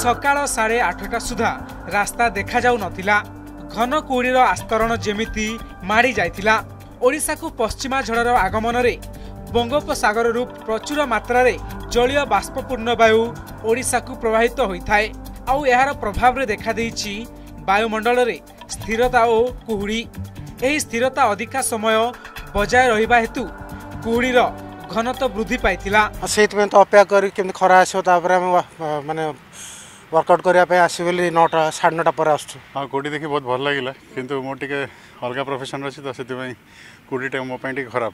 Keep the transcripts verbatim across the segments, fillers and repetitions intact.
सकाळ साढ़े आठटा सुधा रास्ता देखा जाऊ नथिला। घन कुहुड़ीर आस्तरण जेमिति माड़ी जाइथिला। ओडिशा को पश्चिमा झड़र आगमन रे बंगोपसागर रु प्रचुर मात्रा रे जलीय बाष्पपूर्ण वायु ओडिशा को प्रभावित होइथाय। आउ एहार प्रभाव रे देखा देइछि वायुमंडल रे स्थिरता और कुहुड़ी। एही स्थिरता अधिका समय बजाय रहिबा हेतु कुहुड़ीर घनत्व वृद्धि पाइथिला। सेतमें तो अपेक्षा करी केमति खरा आसो तापर हम माने वर्कआउट करिया पे आसी बेली नौटा साढ़े नौटा पर आसु। हाँ कुड़ी देखी बहुत भल लगिला किंतु मो टिके अलग प्रोफेशन अच्छी तो से कुड़ी मो खराब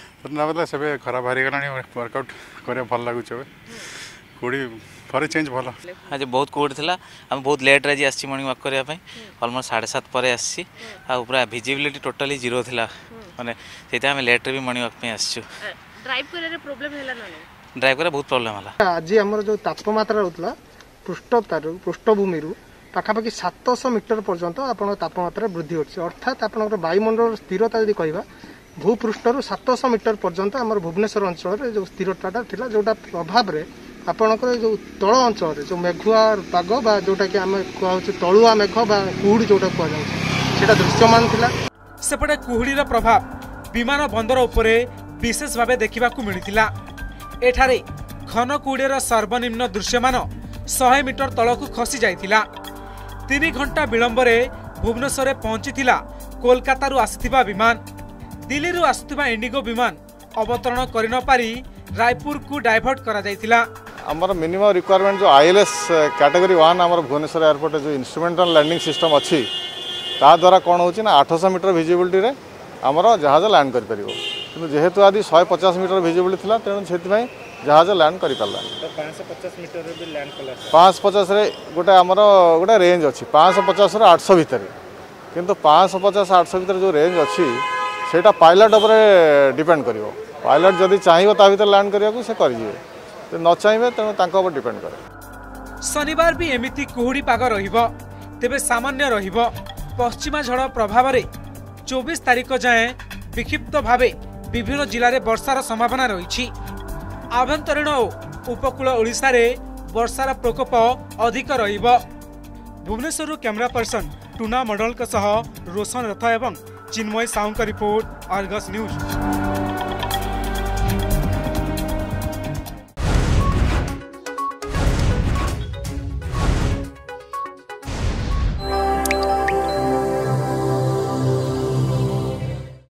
तो से खराब हारी गला वर्कआउट करिया भल लगुच कुड़ी फरे चेंज भल। आज बहुत कुहुड़ी थिला हम बहुत लेट रे आज मॉर्निंग वॉक करिया पे ऑलमोस्ट साढ़े सात पर आसी आ पूरा विजिबिलिटी टोटली जीरो थिला माने सेटा हम लेट रे भी मॉर्निंग वॉक पे आछू। ड्राइव करे रे प्रॉब्लम हैला ना ड्राइव करे बहुत प्रॉब्लम होला। आज हमर जो तापमात्रा रहतला पृष्ठतारु पृष्ठभूमि रु पाखापाखि सात सौ मीटर पर्यंत आपण तापमात्रा वृद्धि होछि। अर्थात आपण वायुमंडल स्थिरता यदि कहबा भूपृष्ठरु सात सौ मीटर पर्यंत हमर भुवनेश्वर अंचल रे जो स्थिरताटा थिला जोटा प्रभाव रे आपणकर जो तल अंचल जो मेघुआ पाग बा जोटा कि आम कहूँ तलुआ मेघ बा कुहुड़ी जोटा कहुँ दृश्यमान थिला। सेपटे कुहुड़ीर प्रभाव विमान बंदर उपरे विशेष भाव देखा मिलता। एठारे घन कुहुड़ीर सर्वनिम्न दृश्यमान सौ मीटर तलकू खसी जाइथिला। तीन घंटा विलंबरे भुवनेश्वर पहुंची कोलकाता आसुथिबा विमान। दिल्ली रु आसुथिबा इंडिगो विमान अवतरण करि न पारी रायपुर को डाइवर्ट करा जाइथिला। आमर मिनिमम रिक्वायरमेंट जो आईएलएस कैटेगरी वन आमर भुवनेश्वर एयरपोर्ट जो इंस्ट्रूमेंटल लैंडिंग सिस्टम अच्छी ता द्वारा कौन होची ना आठ सौ मीटर विजिबिलिटी रे आमर जहाज लैंड कर परिबो किंतु जेहेतु आदि एक सौ पचास मीटर विजिबिलिटी थिला तेणु सेति जहाज लैंड कर पारला। तो पाँच सौ पचास मीटर रे भी लैंड कला पाँच सौ पचास रे गोटे आमर गोटे रेंज अच्छी पाँच सौ पचास रे आठ सौ भितर किंतु पाँच सौ पचास आठ सौ भितर जो रेंज अच्छी सेटा पायलट उपरे डिपेंड करिवो। पायलट जदि चाहिए ता भीतर लैंड करिया को से करिए तो न चाहिए तेणु तांको ऊपर डिपेंड करे। शनिवार भी एमिति कुहुड़ी पाग रहिबो तेबे सामान्य रहिबो। पश्चिमा झड़ प्रभाव रे चौबीस तारीख जाए विक्षिप्त भावे विभिन्न जिले में वर्षार संभावना रही। आभ्यंतरीण और उपकूल ओडिशा रे वर्षार प्रकोप अधिक रहिबो। भुवनेश्वर कैमरा पर्सन टूना मंडल सह रोशन रथ एवं चिन्मय साहू का रिपोर्ट, अर्गस न्यूज।